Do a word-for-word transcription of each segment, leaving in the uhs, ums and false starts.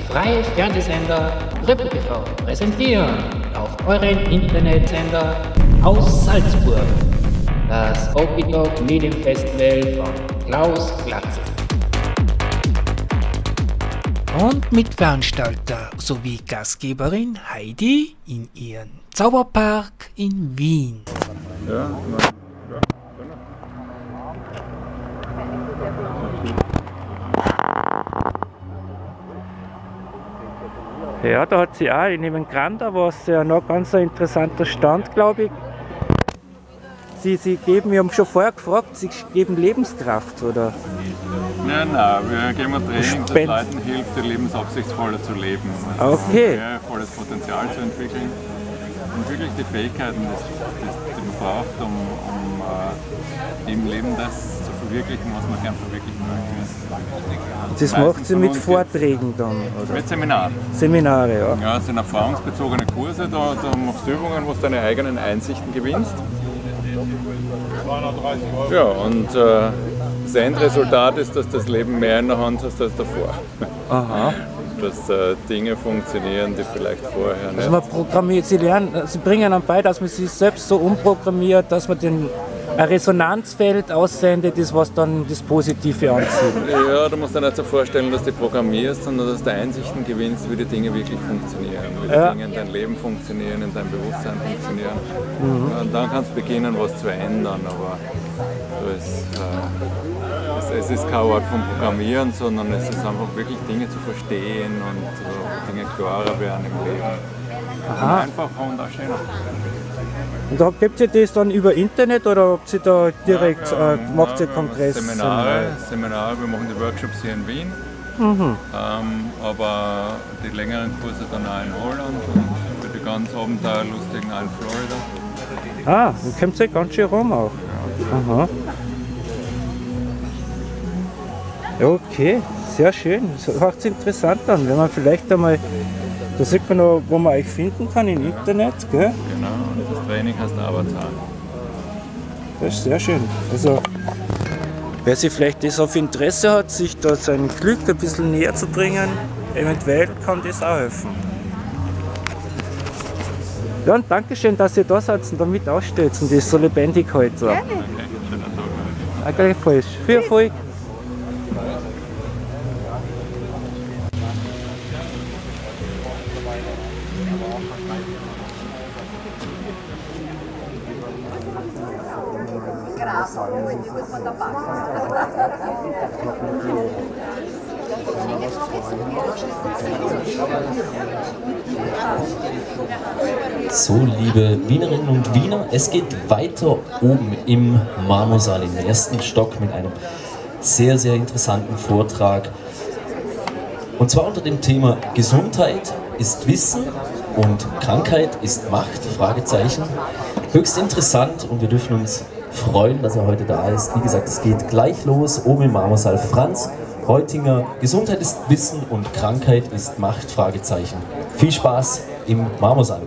freie Fernsehsender Rüppel T V präsentieren auf euren Internetsender aus Salzburg das Okie-Doc Medienfestival von Klaus Glatze. Und mit Veranstalter sowie Gastgeberin Heidi in ihrem Zauberpark in Wien. Ja, Ja, da hat sie auch in dem Granda was ja noch ganz ein interessanter Stand, glaube ich. Sie, sie geben, wir haben schon vorher gefragt, sie geben Lebenskraft, oder? Nein, nein, wir geben ein Training, das Spend- Leuten hilft, ihr Leben absichtsvoller zu leben. Also Okay. mehr volles Potenzial zu entwickeln und wirklich die Fähigkeiten, das, das, die man braucht, um, um äh, im Leben das zu verwirklichen, was man gern verwirklichen möchte. Das Meistens macht sie von mit uns Vorträgen dann, oder? Mit Seminaren. Seminare, ja. Ja, es sind erfahrungsbezogene Kurse, da, da machst du Übungen, wo du deine eigenen Einsichten gewinnst. Ja, und äh, das Endresultat ist, dass du das Leben mehr in der Hand hast als davor. Aha. Dass äh, Dinge funktionieren, die vielleicht vorher Also nicht. man programmiert, sie lernen, sie bringen dann bei, dass man sich selbst so umprogrammiert, dass man den ein Resonanzfeld aussendet, ist, was dann das Positive anzieht. Ja, du musst dir nicht so vorstellen, dass du programmierst, sondern dass du Einsichten gewinnst, wie die Dinge wirklich funktionieren, wie die Ja. Dinge in deinem Leben funktionieren, in deinem Bewusstsein funktionieren. Mhm. Und dann kannst du beginnen, was zu ändern, aber es, äh, es, es ist kein Ort vom Programmieren, sondern es ist einfach wirklich Dinge zu verstehen und äh, Dinge klarer werden im Leben. Aha. Einfacher und auch schöner. Und da gibt ihr das dann über Internet oder habt ihr da direkt, Ja, äh, macht ihr ja, Kongress? Seminare, Seminare, wir machen die Workshops hier in Wien, Mhm. ähm, aber die längeren Kurse dann auch in Holland und für die ganz Abenteuerlustigen auch in Florida. Ah, dann kommt ihr ganz schön rum auch. Aha. Ja, okay, sehr schön. Das hört sich interessant an, wenn man vielleicht einmal, da sieht man noch, wo man euch finden kann im Internet, gell? Genau, und das Training heißt Avatar. Das ist sehr schön. Also, wer sich vielleicht das auf Interesse hat, sich da sein Glück ein bisschen näher zu bringen, eventuell kann das auch helfen. Ja, und Dankeschön, dass ihr da seid und damit ausstellt und das so lebendig heute. Okay, schöner Tag. Auch gleichfalls. Viel Erfolg. So, liebe Wienerinnen und Wiener, es geht weiter oben im Marmorsaal im ersten Stock mit einem sehr, sehr interessanten Vortrag. Und zwar unter dem Thema Gesundheit ist Wissen und Krankheit ist Macht, Fragezeichen. Höchst interessant und wir dürfen uns freuen, dass er heute da ist. Wie gesagt, es geht gleich los, oben im Marmorsaal. Franz Reutinger, Gesundheit ist Wissen und Krankheit ist Macht, Fragezeichen. Viel Spaß im Marmorsaal.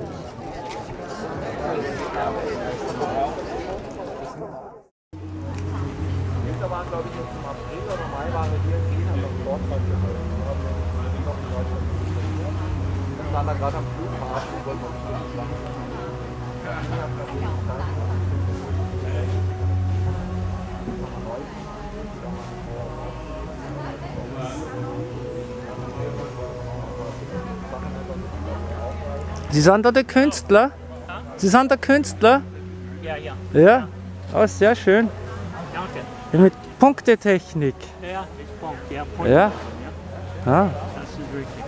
Sie sind da der Künstler? Sie sind der Künstler? Ja, ja. Ja? Oh, sehr schön. Danke. Ja, mit Punktetechnik. Ja, ist Punkt. Ja, Punkt. Ja? Ah. Das ist richtig,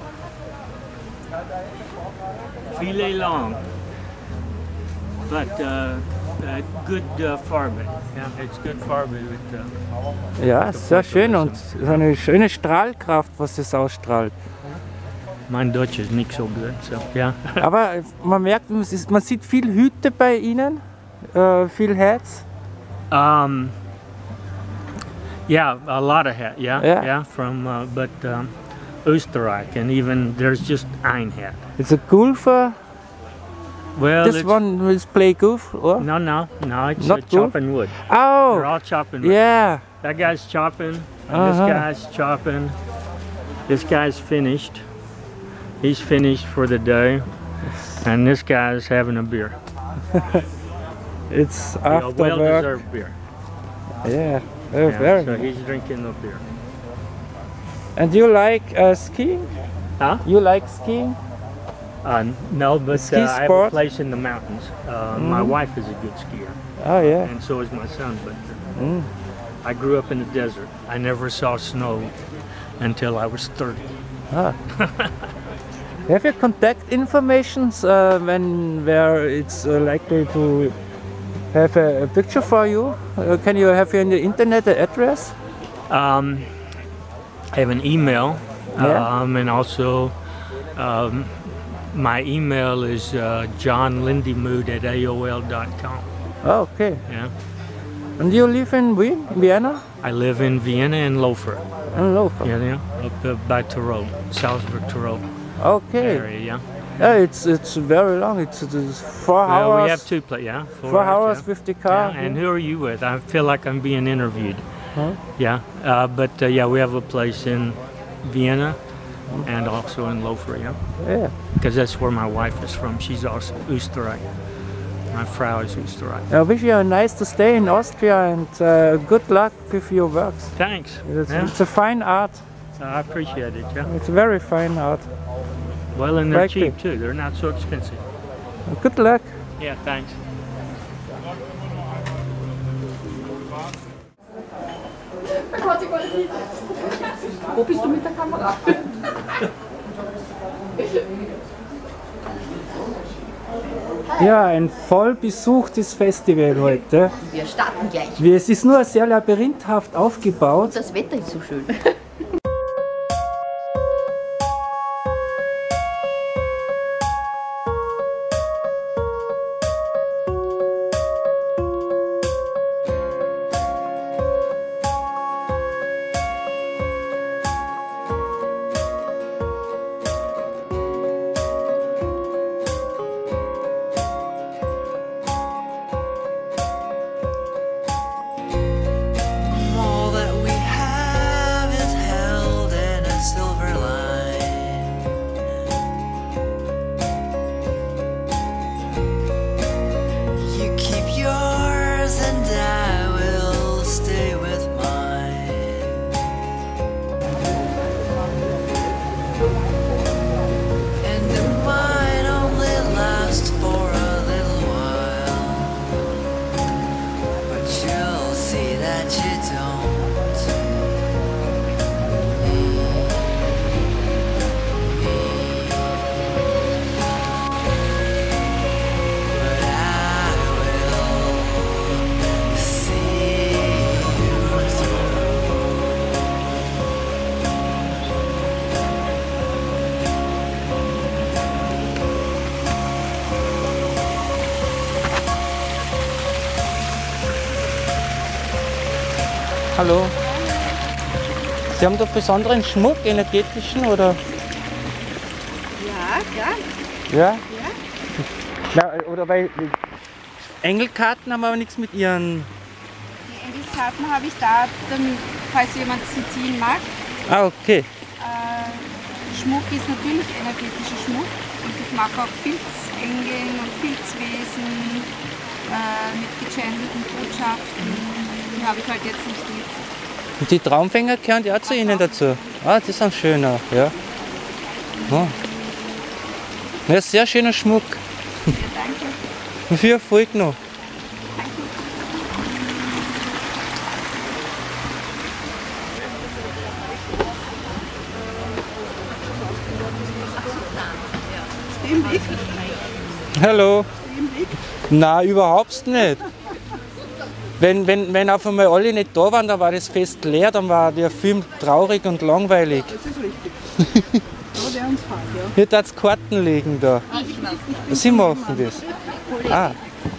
ja. Viel Elan. But uh, uh, good uh, Farbe. Yeah, it's good Farbe with uh, Ja, sehr schön und so eine schöne Strahlkraft, was es ausstrahlt. mein Deutsch ist nicht so gut, so ja. Aber man merkt, man sieht- man sieht viel Hüte bei Ihnen, äh, viel Hats. Um, yeah, a lot of hat. Yeah, Yeah. yeah, from uh, but um, Österreich, and even there's just ein hat. It's a golfer. Well, This it's- one will play golf, or? No, no, no. It's Not uh, golf? chopping wood. They're Oh, all chopping wood. yeah. That guy's chopping. And Uh-huh. This guy's chopping. This guy's finished. He's finished for the day. And this guy's having a beer. It's A after work. well-deserved beer. Yeah, oh, Yeah, very so nice. he's drinking the beer. And you like uh, skiing? Huh? You like skiing? Uh, no, but Ski uh, I have a sport? place in the mountains. Uh, My wife is a good skier, Oh yeah. and so is my son. But uh, Mm. I grew up in the desert. I never saw snow until I was thirty. Ah. Have you contact informations uh, when where it's uh, likely to have a, a picture for you? Uh, can you have in the internet the address? Um, I have an email, Yeah. um, and also um, my email is uh, john lindymood at A O L dot com. Oh, okay. Yeah, And you live in Wien, Vienna? I live in Vienna and Lofer. In Lofer. Yeah, yeah, up uh, by Tirol, Salzburg, Tirol Okay. area. Yeah. Yeah, it's it's very long. It's, it's four Well, hours. we have two places. Yeah, four, four hours, hours yeah. with the car. Yeah, and who are you with? I feel like I'm being interviewed. Huh? Yeah, uh, but uh, yeah, we have a place in Vienna and also in Lofer, yeah, Yeah. because that's where my wife is from. She's also Österreich. My Frau is Österreich. I wish you nice to stay in Austria and uh, good luck with your works. Thanks. It's, Yeah, it's a fine art. I appreciate it. Yeah. It's very fine art. Well, and they're Thank you. cheap too. They're not so expensive. Good luck. Yeah, thanks. Wo bist du mit der Kamera? Ja, ein voll besuchtes Festival heute. Wir starten gleich. Wie- Es ist nur sehr labyrinthhaft aufgebaut. Das Wetter ist so schön. All that we have is held in a silver line. You keep yours and I will stay with mine. And it might only last for a little while, but you'll see that you don't. need me. But I will see you through. Hallo. Sie haben doch besonderen Schmuck, energetischen oder? Ja, klar. Ja? Na, oder weil Engelkarten haben aber nichts mit ihren. Die Engelskarten habe ich da, damit, falls jemand sie ziehen mag. Ah, okay. Äh, Schmuck ist natürlich energetischer Schmuck. Und ich mag auch Filzengeln und Filzwesen äh, mit gechannelten Botschaften. Die habe ich halt jetzt nicht mit. Und die Traumfänger gehören ja auch zu Ihnen dazu. Ah, die sind schön auch, ja. Oh. Ja, sehr schöner Schmuck. Ja, danke. Und viel Erfolg noch. Im Weg. Hallo. Im Weg. Nein, überhaupt nicht. Wenn, wenn, wenn auf einmal alle nicht da waren, dann war das Fest leer, dann war der Film traurig und langweilig. Das ist richtig. Aber der uns fahrt, ja. Hier darf es Karten legen da. Sie machen das. Ah.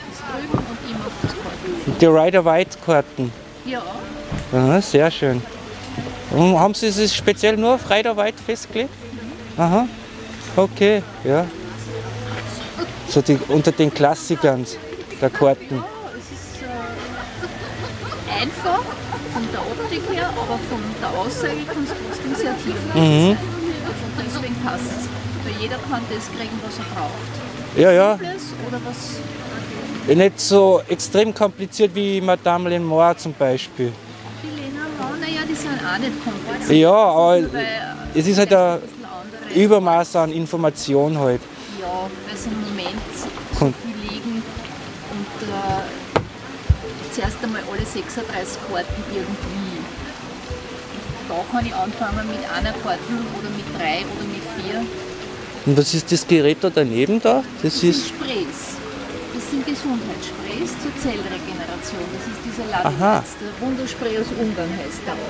Die Rider-Waite-Karten. Ja. Aha, sehr schön. Und haben Sie es speziell nur auf Rider-Waite festgelegt? Aha. Okay, ja. So die, unter den Klassikern der Karten. Einfach von der Optik her, aber von der Aussage kann es trotzdem sehr tiefgehend Mhm. sein. Und deswegen passt es. Weil jeder kann das kriegen, was er braucht. Ja, ja. Simples oder was? Nicht so extrem kompliziert wie Madame Lenoir zum Beispiel. Die Lena Mau, naja, die sind auch nicht kompliziert. Ja, aber Das ist nur, weil, es ist halt ein Übermaß an Information halt. Ja, weil es im Moment so Und- viel liegen und äh, zuerst einmal alle sechsunddreißig Karten irgendwie. Da kann ich anfangen mit einer Karte oder mit drei oder mit vier. Und was ist das Gerät da daneben da? Das Das sind ist. Sprays. Das sind Gesundheitssprays zur Zellregeneration. Das ist dieser Aha. Ladewitz, der Wunderspray aus Ungarn heißt der.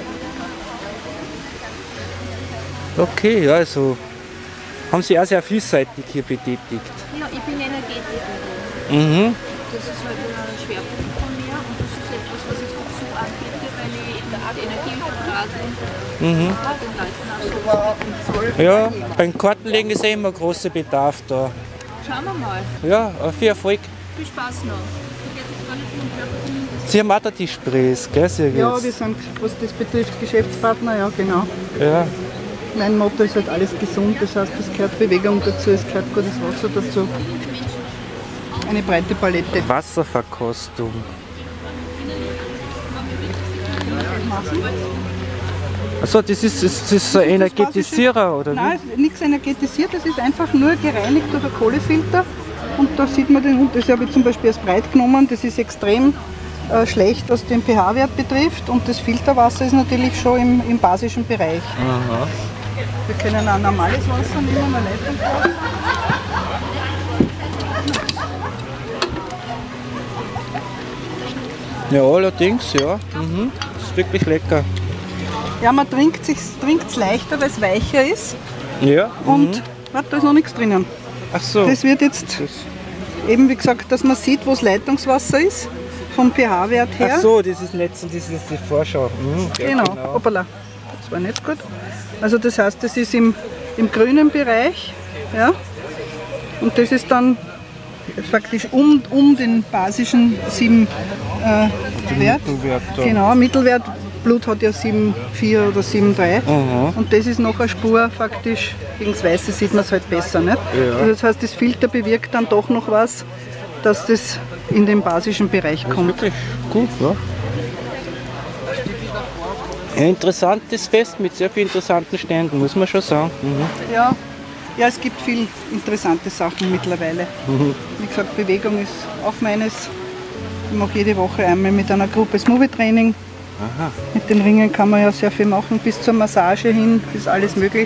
Okay, ja, also haben Sie auch sehr vielseitig hier betätigt. Ja, ich bin Energetikerin. Mhm. Das ist halt ein Schwerpunkt von mir und das ist etwas, was ich dazu anbiete, weil ich in der Art Energieberatung Mhm. den Leuten auch so Ja, beim Kartenlegen ist ja immer großer Bedarf da. Schauen wir mal. Ja, viel Erfolg. Viel Spaß noch. Sie haben auch da die Sprays, gell, Sirgis? Ja, wir sind, was das betrifft, Geschäftspartner, ja genau. Ja. Mein Motto ist halt alles gesund, das heißt, es gehört Bewegung dazu, es gehört gutes Wasser dazu. Eine breite Palette. Wasserverkostung. Achso, das ist, das ist ein Energetisierer, oder Nein, wie? es ist nichts energetisiert, es ist einfach nur gereinigt durch einen Kohlefilter. Und da sieht man den Unterschied. Das habe ich zum Beispiel als breit genommen, das ist extrem äh, schlecht, was den pH-Wert betrifft. Und das Filterwasser ist natürlich schon im, im basischen Bereich. Aha. Wir können auch normales Wasser nehmen, ein Leitungswasser. Ja, allerdings, ja. Mhm. Das ist wirklich lecker. Ja, man trinkt es leichter, weil es weicher ist. Ja. Und mhm. warte, da ist noch nichts drinnen. Ach so. Das wird jetzt eben, wie gesagt, dass man sieht, wo das Leitungswasser ist, vom pH-Wert her. Ach so, das ist Netz und das ist die Vorschau. Mhm. Ja, Genau, hoppala, das war nicht gut. Also das heißt, das ist im, im grünen Bereich, ja, und das ist dann faktisch um, um den basischen sieben äh, Wert. Mittelwert da. Genau, Mittelwert. Blut hat ja sieben Komma vier oder sieben Komma drei Aha. und das ist noch eine Spur faktisch, gegen das Weiße sieht man es halt besser. Nicht? Ja. Also das heißt, das Filter bewirkt dann doch noch was, dass das in den basischen Bereich kommt. Wirklich gut, ja. Ein interessantes Fest mit sehr vielen interessanten Ständen, muss man schon sagen. Mhm. Ja, ja, es gibt viel interessante Sachen mittlerweile. Mhm. Wie gesagt, Bewegung ist auch meines. Ich mache jede Woche einmal mit einer Gruppe Smoothie-Training. Aha. Mit den Ringen kann man ja sehr viel machen, bis zur Massage hin, ist alles möglich.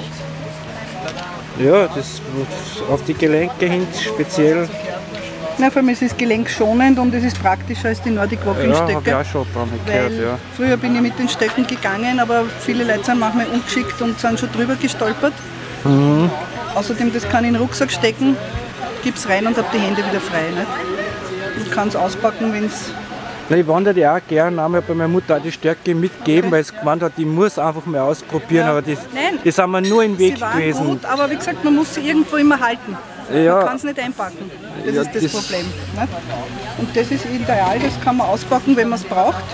Ja, das auf die Gelenke hin speziell. Na, vor allem es ist gelenkschonend und es ist praktischer als die Nordic Walking Ja, Stöcke. habe ich auch schon dran gehört, Weil ja. früher bin ich mit den Stöcken gegangen, aber viele Leute sind manchmal ungeschickt und sind schon drüber gestolpert. Mhm. Außerdem, das kann ich in den Rucksack stecken, gib's rein und habe die Hände wieder frei. Nicht? Und kann es auspacken, wenn es... Na, ich wandere ja auch gerne, einmal bei meiner Mutter auch die Stärke mitgeben, weil sie gemeint hat, ich muss einfach mal ausprobieren, Ja. aber das, Nein. das haben wir nur im Weg Sie waren gewesen. gut, aber wie gesagt, man muss sie irgendwo immer halten. Ja. Man kann es nicht einpacken. Das Ja, ist das, das- Problem. Nicht? Und das ist ideal, das kann man auspacken, wenn man es braucht.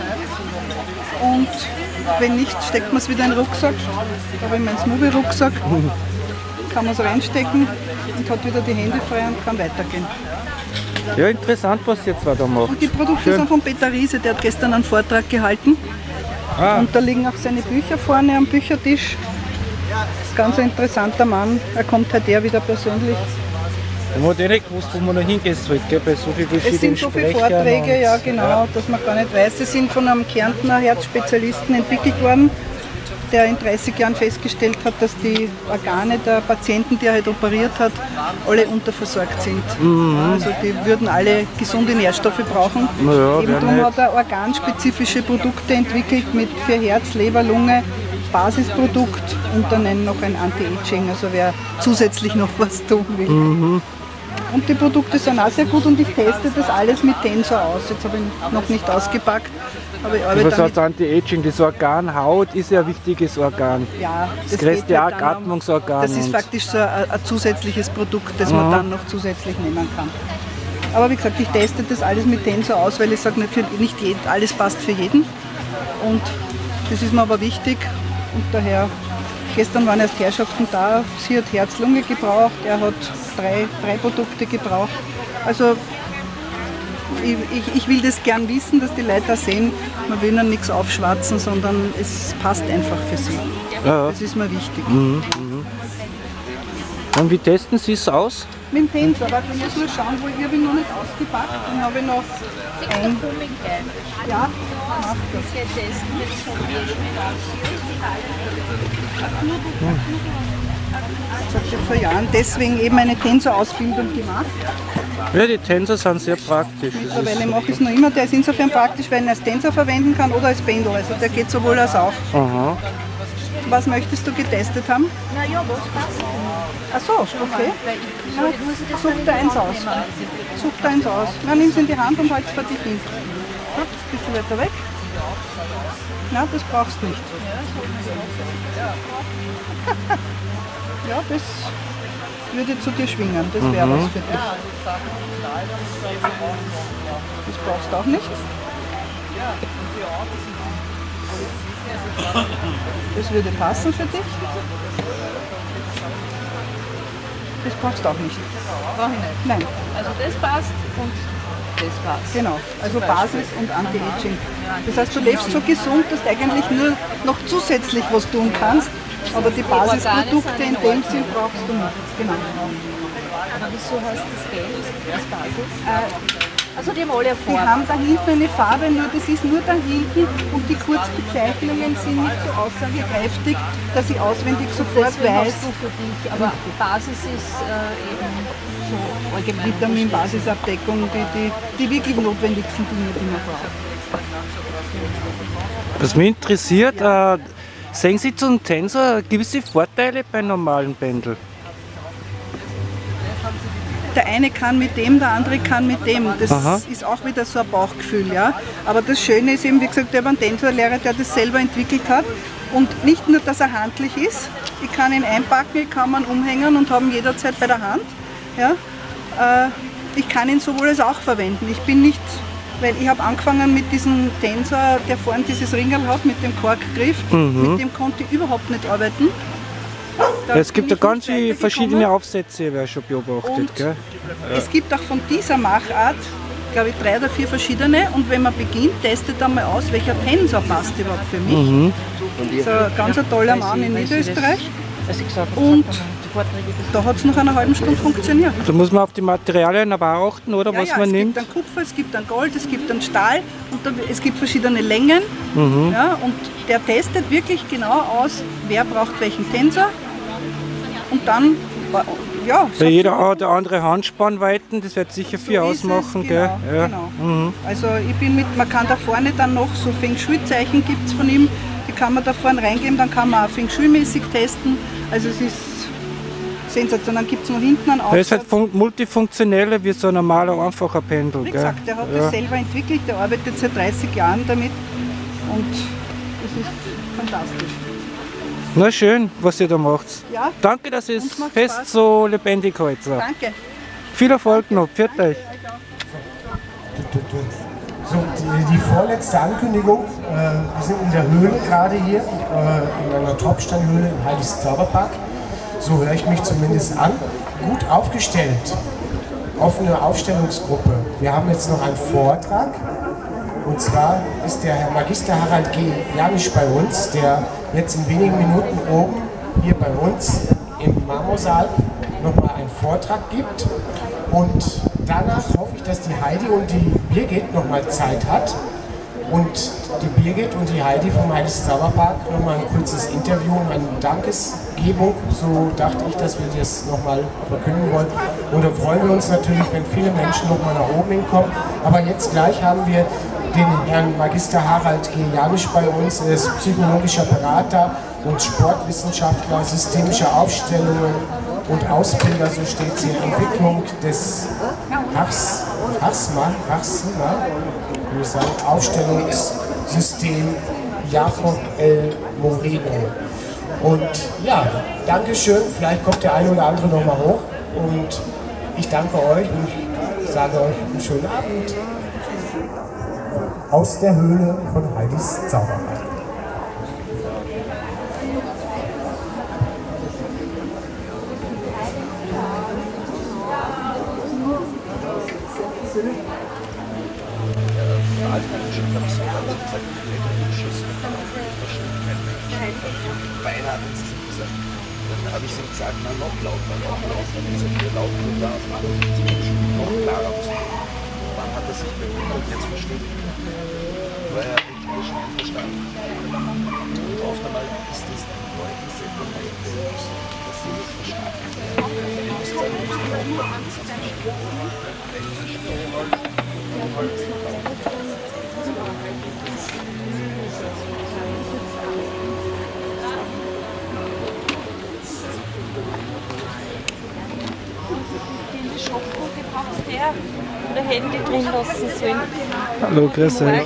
Und wenn nicht, steckt man es wieder in den Rucksack. Da habe ich meinen Smoothie-Rucksack. Kann man es reinstecken und hat wieder die Hände frei und kann weitergehen. Ja, interessant, was Sie jetzt da macht. Und die Produkte Schön. sind von Peter Riese, der hat gestern einen Vortrag gehalten. Ah. Und da liegen auch seine Bücher vorne am Büchertisch. Das ist ein ganz interessanter Mann. Er kommt halt her wieder persönlich. Man hat eh nicht gewusst, wo man noch hingehen soll, gell, bei so vielen Es verschiedenen sind so viele Sprechern Vorträge, und- ja genau, dass man gar nicht weiß. Sie sind von einem Kärntner Herzspezialisten entwickelt worden, der in dreißig Jahren festgestellt hat, dass die Organe der Patienten, die er halt operiert hat, alle unterversorgt sind. Mhm. Also die würden alle gesunde Nährstoffe brauchen. Na ja, Eben wer darum nicht. hat er organspezifische Produkte entwickelt mit für Herz, Leber, Lunge, Basisprodukt und dann ein- noch ein Anti-Aging, also wer zusätzlich noch was tun will. Mhm. Und die Produkte sind auch sehr gut und ich teste das alles mit Tensor aus. Jetzt habe ich noch nicht ausgepackt, aber ich arbeite Was damit. heißt Anti-Aging? Das Organ Haut ist ja ein wichtiges Organ. Ja, das geht größte halt dann um- Atmungsorgan. Das ist und- faktisch so ein, ein zusätzliches Produkt, das man Mhm. dann noch zusätzlich nehmen kann. Aber wie gesagt, ich teste das alles mit Tensor aus, weil ich sage, nicht, für- nicht jed- alles passt für jeden. Und das ist mir aber wichtig und daher, gestern waren erst Herrschaften da, sie hat Herz-Lunge gebraucht, er hat drei, drei Produkte gebraucht. Also ich, ich, ich will das gern wissen, dass die Leute auch sehen, man will ihnen nichts aufschwatzen, sondern es passt einfach für sie. Ja. Das ist mir wichtig. Mhm, mhm. Und wie testen Sie es aus? Mit dem Tensor, aber ich muss nur schauen, wo ich habe ihn noch nicht ausgepackt. Dann habe ich noch ein. Ja, mach das. Ich habe schon vor Jahren deswegen eben eine Tensor-Ausbildung gemacht. Ja, die Tensor sind sehr praktisch. Mittlerweile mache ich es noch immer. Der ist insofern praktisch, weil ich ihn als Tensor verwenden kann oder als Pendel. Also der geht sowohl als auch. Aha. Was möchtest du getestet haben? Na ja, was passt? Ach so, okay. Ja, such da eins aus. Such da eins aus. Na, nimm es in die Hand und halt es vor dich hin. Gut, bist du weiter weg? Na, das brauchst du nicht. Ja, das würde zu dir schwingen. Das wäre Mhm. was für dich. Das brauchst du auch nicht. Das würde passen für dich. Das brauchst du auch nicht. Brauche ich nicht. Nein. Also das passt und das passt. Genau, also Basis und Anti-Aging. Das heißt, du lebst so gesund, dass du eigentlich nur noch zusätzlich was tun kannst, aber die Basisprodukte in dem Sinn brauchst du nicht. Genau. Aber wieso heißt das Geld als Basis? Also die haben alle eine Die Farbe. haben da hinten eine Farbe, nur das ist nur da hinten und die Kurzbezeichnungen sind nicht so aussagekräftig, dass ich auswendig sofort Deswegen weiß. hast du für dich, aber Basis ist äh, eben so allgemein. Vitamin-Basisabdeckung, die, die, die wirklich notwendigsten Dinge, die man braucht. Was mich interessiert, äh, sehen Sie zum Tensor gewisse Vorteile bei normalen Pendel? Der eine kann mit dem, der andere kann mit dem. Das Aha. ist auch wieder so ein Bauchgefühl. Ja? Aber das Schöne ist eben, wie gesagt, der Tensorlehrer, der das selber entwickelt hat. Und nicht nur, dass er handlich ist, ich kann ihn einpacken, ich kann ihn umhängen und habe ihn jederzeit bei der Hand. Ja? Äh, ich kann ihn sowohl als auch verwenden. Ich bin nicht, weil ich habe angefangen mit diesem Tensor, der vorne dieses Ringel hat, mit dem Korkgriff. Mhm. Mit dem konnte ich überhaupt nicht arbeiten. Da Es gibt bin ja ich ganz nicht viele verschiedene weitergekommen. Aufsätze, wer schon beobachtet. Und Gell? Es gibt auch von dieser Machart, glaube ich, drei oder vier verschiedene. Und wenn man beginnt, testet einmal aus, welcher Tensor passt überhaupt für mich. Mhm. Das ist ein ganz ein toller Mann in Niederösterreich. Und da hat es nach einer halben Stunde funktioniert. Da muss man auf die Materialien aber auch achten, oder Ja, was ja, man es nimmt. gibt dann Kupfer, es gibt dann Gold, es gibt dann Stahl und dann, es gibt verschiedene Längen. Mhm. Ja, und der testet wirklich genau aus, wer braucht welchen Tensor. Und dann, ja, Da jeder hat eine andere Handspannweiten, das wird sicher viel so ist es, ausmachen. genau, Gell? Ja. genau. Mhm. Also ich bin mit, man kann da vorne dann noch so Feng Shui-Zeichen gibt es von ihm, die kann man da vorne reingeben, dann kann man auch Feng Shui-mäßig testen. Also es ist sensationell. Dann gibt es noch hinten einen Der ist halt Aufsatz. fun multifunktioneller wie so ein normaler, einfacher Pendel. Wie Gell? gesagt, der hat Ja. das selber entwickelt, der arbeitet seit dreißig Jahren damit und das ist fantastisch. Na schön, was ihr da macht. Ja. Danke, dass ihr es Uns macht fest Spaß. so lebendig haltet. Danke. Viel Erfolg noch. Pfiat euch. So, die, die vorletzte Ankündigung. Äh, wir sind in der Höhle gerade hier, äh, in einer Tropfsteinhöhle im Heidis Zauberpark. So höre ich mich zumindest an. Gut aufgestellt. Offene Aufstellungsgruppe. Wir haben jetzt noch einen Vortrag. Und zwar ist der Herr Magister Harald G. Janisch bei uns, der jetzt in wenigen Minuten oben hier bei uns im Marmorsaal nochmal einen Vortrag gibt. Und danach hoffe ich, dass die Heidi und die Birgit nochmal Zeit hat. Und die Birgit und die Heidi vom Heidis Zauberpark nochmal ein kurzes Interview, eine Dankesgebung. So dachte ich, dass wir das nochmal verkünden wollen. Und da freuen wir uns natürlich, wenn viele Menschen nochmal nach oben hinkommen. Aber jetzt gleich haben wir den Herrn Magister Harald G. Janisch bei uns. Er ist psychologischer Berater und Sportwissenschaftler, systemische Aufstellungen und Ausbilder, so steht es hier, Entwicklung des Hars, Harsma, Harsma, würde ich sagen, Aufstellungssystem Jacob L. Moreno. Und ja, Dankeschön, vielleicht kommt der eine oder andere nochmal hoch und ich danke euch und sage euch einen schönen Abend. aus der Höhle von Heidis Zauberberg. Beinahe hat sie gesagt. Dann habe ich sie gesagt, na noch lauter, noch lauter. Und ich sagte, laut und klar, das macht nicht zum Beispiel noch klarer. Und dann hat er sich bewundert, jetzt versteht. Weil er wirklich schnell verstanden. Und oft einmal ist das den Leuten sehr vermeiden, dass sie das verstanden. Ihr müsst sagen, ihr müsst aufmachen, das ist ein Spruch. Oder Handy drin lassen sollen. Hallo, grüß euch.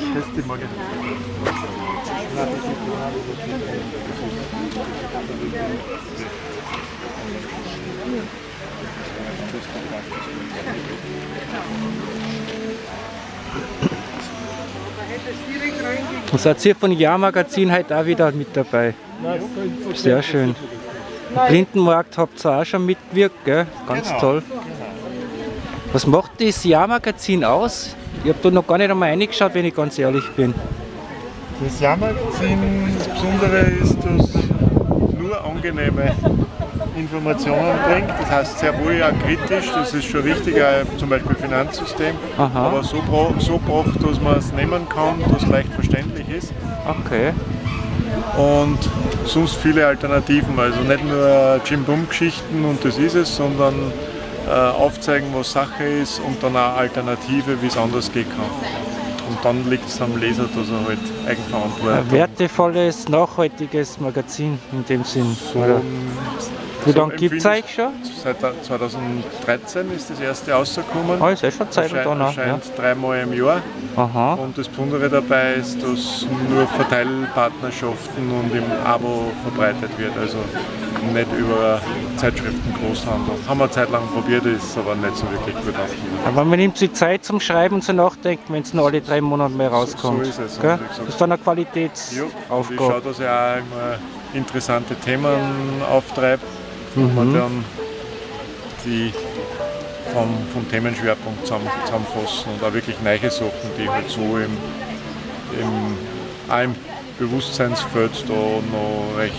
Und seid ihr von Ja-Magazin heute auch wieder mit dabei? Sehr schön. Am Blindenmarkt habt ihr auch schon mitgewirkt, gell? Ganz Genau. toll. Was macht das Ja-Magazin aus? Ich habe da noch gar nicht einmal reingeschaut, wenn ich ganz ehrlich bin. Das Ja-Magazin, das Besondere ist, dass nur angenehme Informationen bringt. Das heißt sehr wohl auch kritisch, das ist schon richtig, auch zum Beispiel Finanzsystem. Aha. Aber so, bra so gebracht, dass man es nehmen kann, dass es leicht verständlich ist. Okay. Und sonst viele Alternativen, also nicht nur Jim-Bum-Geschichten und das ist es, sondern äh, aufzeigen, was Sache ist und dann auch Alternative, wie es anders gehen kann. Und dann liegt es am Leser, dass er halt Eigenverantwortung. Ein wertvolles, nachhaltiges Magazin in dem Sinn. So, oder? Wie so lange gibt es euch schon? Seit zweitausenddreizehn ist das erste rausgekommen. Oh, ist eh schon Zeit Erscheint, da noch, erscheint ja. dreimal im Jahr. Aha. Und das Besondere dabei ist, dass nur Verteilpartnerschaften und im Abo verbreitet wird. Also nicht über Zeitschriftengroßhandel. Haben wir eine Zeit lang probiert, ist aber nicht so wirklich gut angekommen. Aber man nimmt sich Zeit zum Schreiben und zum Nachdenken, wenn es nur alle drei Monate mehr rauskommt. So, so ist es. Gell? Und wie gesagt, Das ist dann eine Ja, Qualitätsaufgabe. und ich schaue, dass ich auch immer interessante Themen auftreibe, wo Mhm. man dann die vom, vom Themenschwerpunkt zusammen, zusammenfassen und auch wirklich neue Sachen, die halt so im, im, auch im Bewusstseinsfeld da noch recht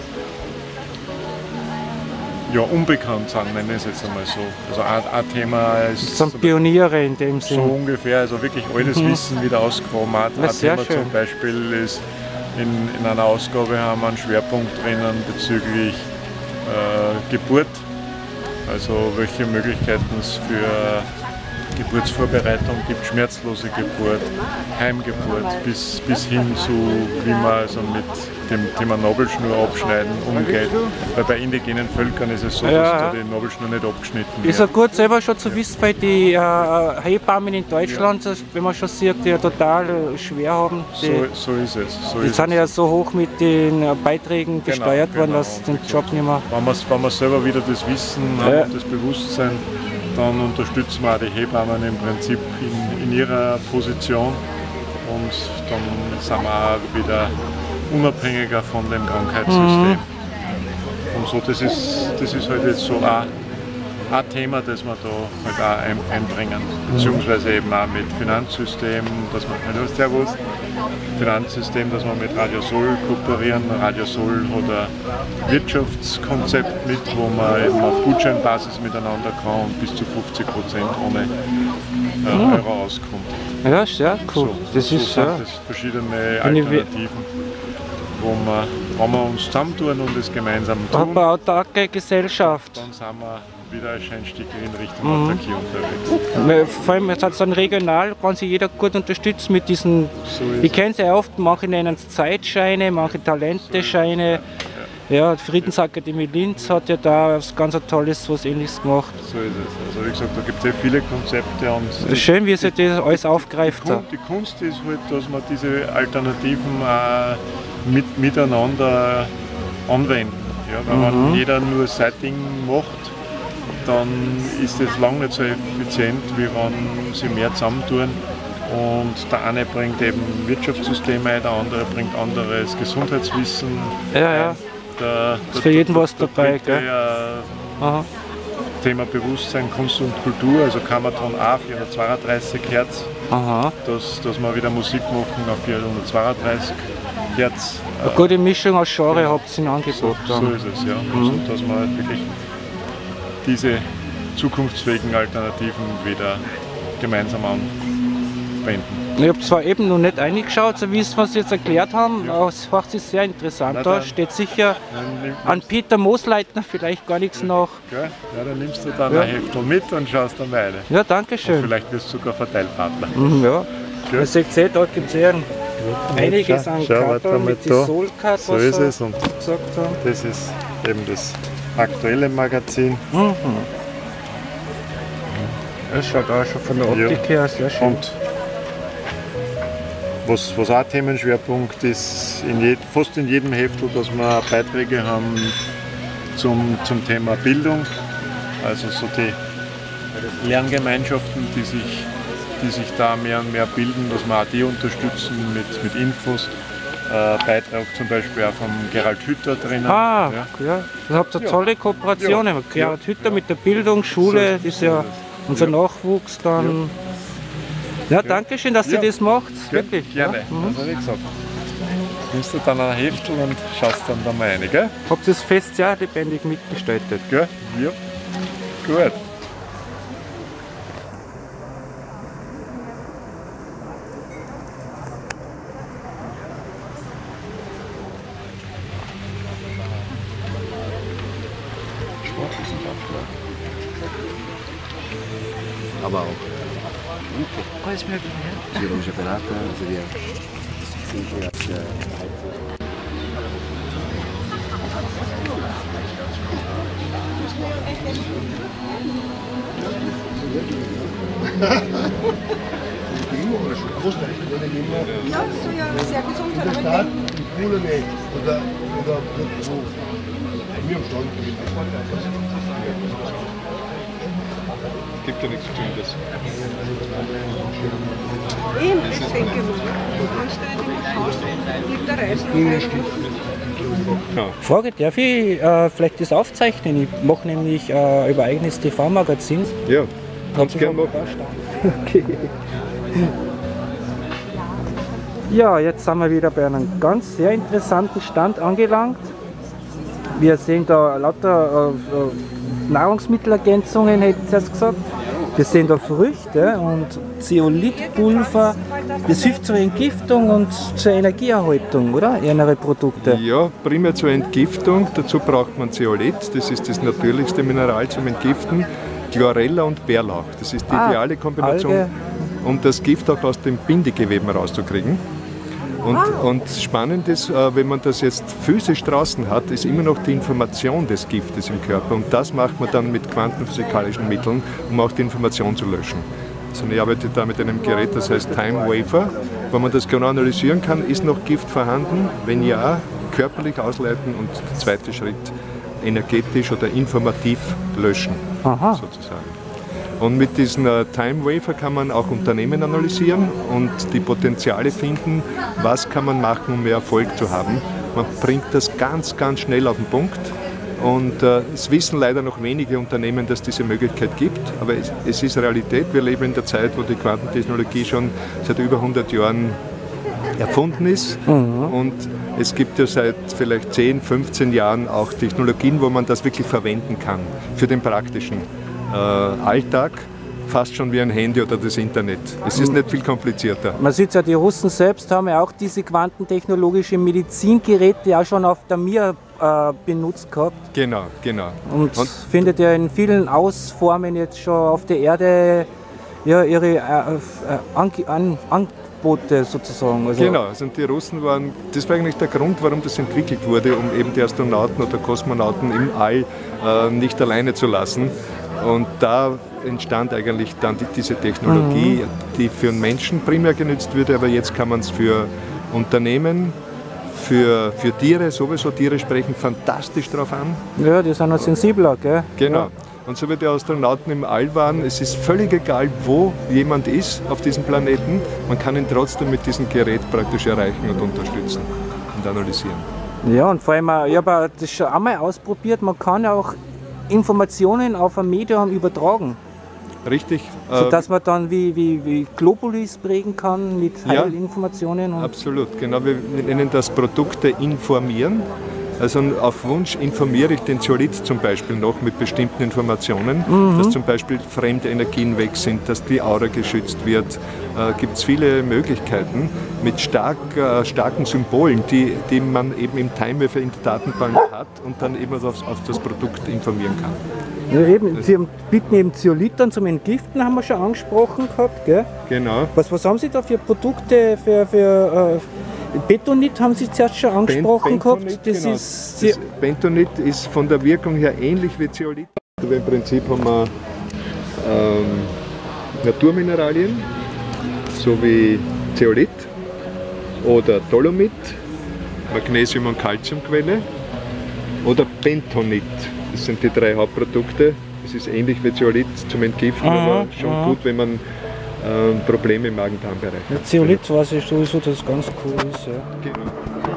ja, unbekannt sind, nenne ich es jetzt einmal so. Also ein, ein Thema ist Das sind Pioniere in dem so Sinn. ungefähr, also wirklich alles Mhm. Wissen wieder ausgegraben. Ein, Ja, ein sehr Thema schön. zum Beispiel ist, in, in einer Ausgabe haben wir einen Schwerpunkt drinnen bezüglich äh, Geburt. Also welche Möglichkeiten es für Geburtsvorbereitung gibt, schmerzlose Geburt, Heimgeburt, bis, bis hin zu, wie man also mit dem Thema Nabelschnur abschneiden umgeht. Weil bei indigenen Völkern ist es so, Ja. dass da die Nabelschnur nicht abgeschnitten wird. Ist ja gut selber schon zu wissen, weil die äh, Hebammen in Deutschland, das, wenn man schon sieht, die ja total äh, schwer haben. Die, So, so ist es. So die ist sind es. ja so hoch mit den äh, Beiträgen Genau, besteuert worden, genau. dass den Job nicht mehr. Wenn wir, wenn wir selber wieder das Wissen haben Ja. und das Bewusstsein, dann unterstützen wir auch die Hebammen im Prinzip in, in ihrer Position und dann sind wir auch wieder unabhängiger von dem Krankheitssystem. Mhm. Und so, das ist, das ist halt jetzt so ein, ein Thema, das wir da halt auch ein, einbringen, beziehungsweise eben auch mit Finanzsystem, dass wir, hallo Servus, Finanzsystem, dass wir mit Radio Sol kooperieren. Radio Sol hat ein Wirtschaftskonzept mit, wo man eben auf Gutscheinbasis miteinander kann und bis zu fünfzig Prozent ohne äh, Mhm. Euro auskommt. Ja, sehr cool. So, das so ist sind ja. das verschiedene Wenn ich we- Alternativen, wo wir, wo wir uns zusammentun und es gemeinsam Da hat tun. man eine autarke Gesellschaft. Dann sind wir wieder ein Stück in Richtung Mhm. Autarkie unterwegs. Vor allem jetzt hat es dann regional, kann sich jeder gut unterstützen mit diesen, So ist ich kenne es ja oft, manche nennen es Zeitscheine, manche Talentescheine. Ja, die Friedensakademie Linz hat ja da was ganz Tolles, was Ähnliches gemacht. So ist es. Also wie gesagt, da gibt es sehr viele Konzepte. Und Schön, wie sie das alles aufgreift. Die, Kun- die Kunst ist halt, dass man diese Alternativen auch mit, miteinander anwenden. Ja, weil Mhm. wenn jeder nur sein Ding macht, dann ist das lange nicht so effizient, wie wenn sie mehr zusammentun Und der eine bringt eben Wirtschaftssysteme ein, der andere bringt anderes Gesundheitswissen. Ja, ja. Der, ist für jeden was der, dabei, der, gell? Äh, Aha. Thema Bewusstsein, Kunst und Kultur, also Kammerton A vierhundertzweiunddreißig Hertz. Aha. Dass, dass wir wieder Musik machen auf vierhundertzweiunddreißig Hertz. Eine gute Mischung aus Genre habt ihr in Angebot. So, so ist es, ja. Mhm. Also, dass wir halt wirklich diese zukunftsfähigen Alternativen wieder gemeinsam anwenden. Ich habe zwar eben noch nicht reingeschaut, so wie es was Sie jetzt erklärt haben, ja. Aber es macht sich sehr interessant. Na, da steht sicher an Peter Moosleitner vielleicht gar nichts nach. Ja, dann nimmst du dann ja. ein Heftel mit und schaust dann weiter. Ja, danke schön. Und vielleicht wirst du sogar Verteilpartner. Mhm, ja. Ja. Ihr seht, da gibt es ja einiges schau, an schau, Karten mit den Soul-Card, so ist es. Und gesagt haben. Das ist eben das aktuelle Magazin. Mhm. Das schaut auch schon von der Optik ja. her sehr schön. Und was, was auch Themenschwerpunkt ist, in je, fast in jedem Heftel, dass wir Beiträge haben zum, zum Thema Bildung. Also so die Lerngemeinschaften, die sich, die sich da mehr und mehr bilden, dass wir auch die unterstützen mit, mit Infos. Äh, Beitrag zum Beispiel auch vom Gerald Hütter drinnen. Ah, ja. ja. Ihr habt eine tolle Kooperation. Ja. Gerald Hütter ja. mit der Bildung, Schule, so, das ist ja unser ja. Nachwuchs dann. Ja, ja danke schön, dass ja. ihr das macht. Ja, wirklich. Gerne, ja. mhm. das habe ich gesagt. Nimmst du dann ein Heftel und schaust dann da mal rein, gell? Habt ihr das Fest sehr lebendig mitgestaltet? Gell? Ja. Gut. Sportwissenschaftler. Aber auch alles mögliche, ja. Biologischer Berater, also wir sind hier auf der Ja, so ja, sehr gesund. In der Stadt, in Polen nicht. Oder, oder wo? Bei mir am Stand. Gibt ja nichts Bestimmtes. Eben, ich denke mal. Du kannst ja nicht immer schauen, mit der Reise. Ja. Frage, darf ich äh, vielleicht das aufzeichnen? Ich mache nämlich äh, über eigenes T V-Magazin. Ja, kannst du gerne machen. Okay. Ja, jetzt sind wir wieder bei einem ganz sehr interessanten Stand angelangt. Wir sehen da lauter äh, Nahrungsmittelergänzungen, hätte ich jetzt gesagt. Wir sehen da Früchte und Zeolithpulver. Das hilft zur Entgiftung und zur Energieerhaltung, oder? Ihre Produkte. Ja, primär zur Entgiftung. Dazu braucht man Zeolit, das ist das natürlichste Mineral zum Entgiften. Chlorella und Bärlauch, das ist die ah, ideale Kombination, Alge. Um das Gift auch aus den Bindegeweben rauszukriegen. Und, ah. und spannend ist, wenn man das jetzt physisch draußen hat, ist immer noch die Information des Giftes im Körper. Und das macht man dann mit quantenphysikalischen Mitteln, um auch die Information zu löschen. Also ich arbeite da mit einem Gerät, das heißt Time Wafer, wo man das genau analysieren kann, ist noch Gift vorhanden? Wenn ja, körperlich ausleiten und der zweite Schritt, energetisch oder informativ löschen, Aha. sozusagen. Und mit diesem äh, Time Wafer kann man auch Unternehmen analysieren und die Potenziale finden, was kann man machen, um mehr Erfolg zu haben. Man bringt das ganz, ganz schnell auf den Punkt und äh, es wissen leider noch wenige Unternehmen, dass diese Möglichkeit gibt, aber es, es ist Realität. Wir leben in der Zeit, wo die Quantentechnologie schon seit über hundert Jahren erfunden ist mhm. und es gibt ja seit vielleicht zehn, fünfzehn Jahren auch Technologien, wo man das wirklich verwenden kann für den praktischen äh, Alltag, fast schon wie ein Handy oder das Internet. Es ist nicht viel komplizierter. Man sieht ja, die Russen selbst haben ja auch diese quantentechnologische Medizingeräte auch schon auf der Mir äh, benutzt gehabt. Genau, genau. Und, und findet ja in vielen Ausformen jetzt schon auf der Erde ja, ihre äh, äh, an, an, an Boote sozusagen. Also genau, also die Russen waren, das war eigentlich der Grund, warum das entwickelt wurde, um eben die Astronauten oder Kosmonauten im All äh, nicht alleine zu lassen. Und da entstand eigentlich dann die, diese Technologie, mhm. die für einen Menschen primär genutzt würde, aber jetzt kann man es für Unternehmen, für, für Tiere, sowieso Tiere sprechen fantastisch drauf an. Ja, die sind noch sensibler, gell? Genau. Ja. Und so wie die Astronauten im All waren, es ist völlig egal, wo jemand ist auf diesem Planeten, man kann ihn trotzdem mit diesem Gerät praktisch erreichen und unterstützen und analysieren. Ja, und vor allem, ich habe das schon einmal ausprobiert, man kann auch Informationen auf ein Medium übertragen. Richtig. Sodass man dann wie, wie, wie Globulis prägen kann mit Heilinformationen. Ja, absolut, genau. Wir nennen das Produkte informieren. Also auf Wunsch informiere ich den Zeolit zum Beispiel noch mit bestimmten Informationen, mhm. dass zum Beispiel fremde Energien weg sind, dass die Aura geschützt wird. Äh, gibt es viele Möglichkeiten mit stark, äh, starken Symbolen, die, die man eben im Timewafer in der Datenbank hat und dann eben auf, auf das Produkt informieren kann. Ja, eben, Sie bieten eben Zeolit an zum Entgiften, haben wir schon angesprochen gehabt, gell? Genau. Was, was haben Sie da für Produkte, für, für äh, Bentonit haben Sie zuerst schon angesprochen Bentonit, gehabt. Das genau. ist das Bentonit ist von der Wirkung her ähnlich wie Zeolit. Also im Prinzip haben wir ähm, Naturmineralien, so wie Zeolit oder Dolomit, Magnesium- und Calciumquelle oder Bentonit. Das sind die drei Hauptprodukte. Es ist ähnlich wie Zeolit zum Entgiften, aha, aber schon aha. gut, wenn man äh, Probleme im Magen-Darm-Bereich hat. Ja, Zeolit weiß ich sowieso, dass es ganz cool ist. Ja. Genau.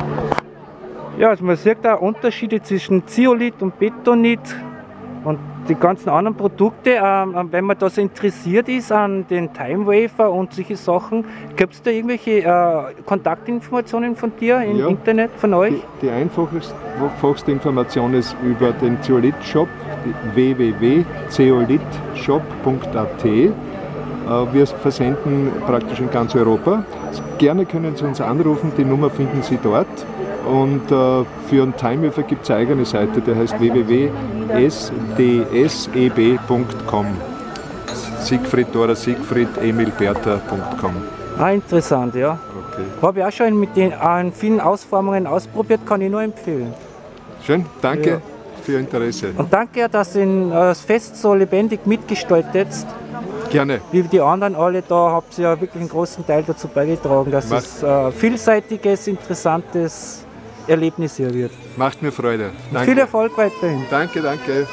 Ja, also man sieht auch Unterschiede zwischen Zeolit und Bentonit und die ganzen anderen Produkte. Ähm, wenn man da so interessiert ist an den Timewafer und solche Sachen, gibt es da irgendwelche äh, Kontaktinformationen von dir im Ja, Internet, von euch? Die, die einfachste Information ist über den Zeolit-Shop, w w w punkt zeolitshop punkt a t. Wir versenden praktisch in ganz Europa. Gerne können Sie uns anrufen, die Nummer finden Sie dort. Und äh, für einen Timewafer gibt es eine eigene Seite, die heißt w w w punkt s d s e b punkt com. Siegfried, Dora, Siegfried, Emil, Bertha punkt com. Ah, interessant, ja. Okay. Habe ich auch schon mit den an vielen Ausformungen ausprobiert, kann ich nur empfehlen. Schön, danke Ja. für Ihr Interesse. Und danke, dass ihr äh, das Fest so lebendig mitgestaltet. Gerne. Wie die anderen alle da habt ihr ja wirklich einen großen Teil dazu beigetragen, dass Macht- es äh, vielseitiges, interessantes Erlebnis hier wird. Macht mir Freude. Danke. Viel Erfolg weiterhin. Danke, danke.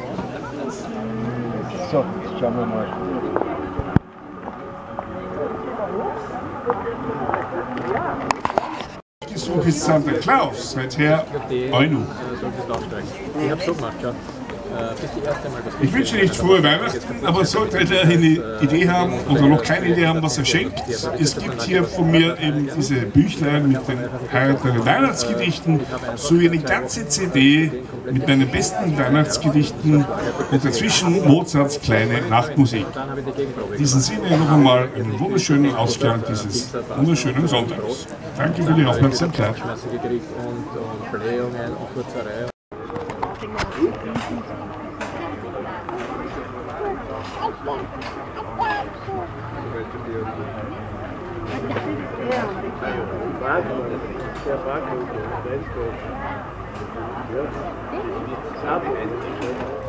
So, schauen wir mal. Ich suche Santa Claus, seither Einu. Ich hab's so gemacht, ja. Bis die erste Mal das Ich wünsche nicht frohe Weihnachten, aber sollte einer eine Idee haben oder noch keine Idee haben, was er schenkt, es gibt hier von mir eben diese Büchlein mit den heiteren Weihnachtsgedichten sowie eine ganze C D mit meinen besten Weihnachtsgedichten und dazwischen Mozarts kleine Nachtmusik. In diesem Sinne noch einmal einen wunderschönen Ausklang dieses wunderschönen Sonntags. Danke für die Aufmerksamkeit. gekriegt und, und Blähungen und Kurzerei. Ja.